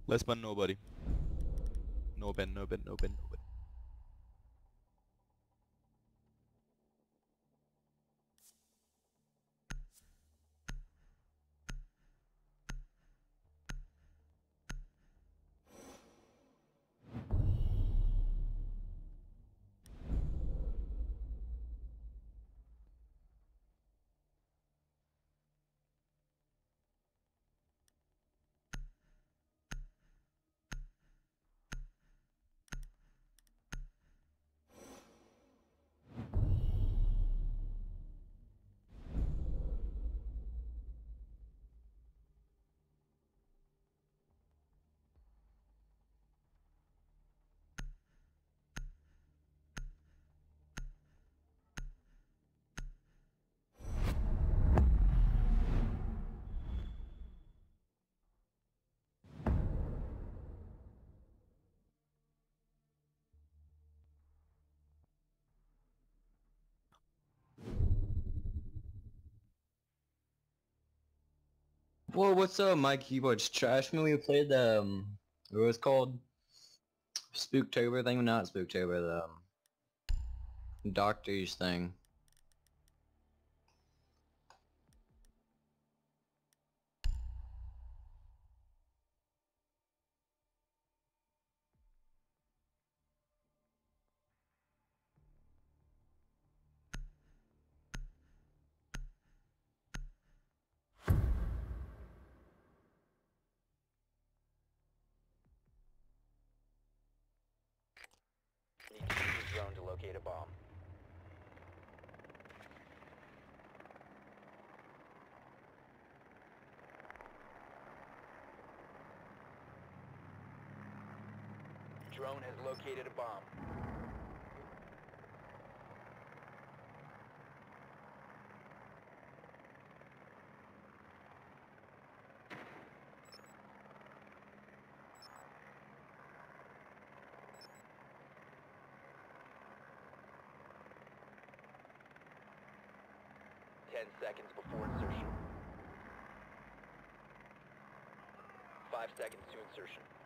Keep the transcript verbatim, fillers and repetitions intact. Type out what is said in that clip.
Less than nobody. No Ben, no Ben, no Ben, no Ben. Whoa, what's up? My keyboard's trash. When we played the, um, what was it called? Spooktober thing? Not Spooktober, the, um, Doctor's thing. Need to use your drone to locate a bomb. Drone has located a bomb. Ten seconds before insertion. Five seconds to insertion.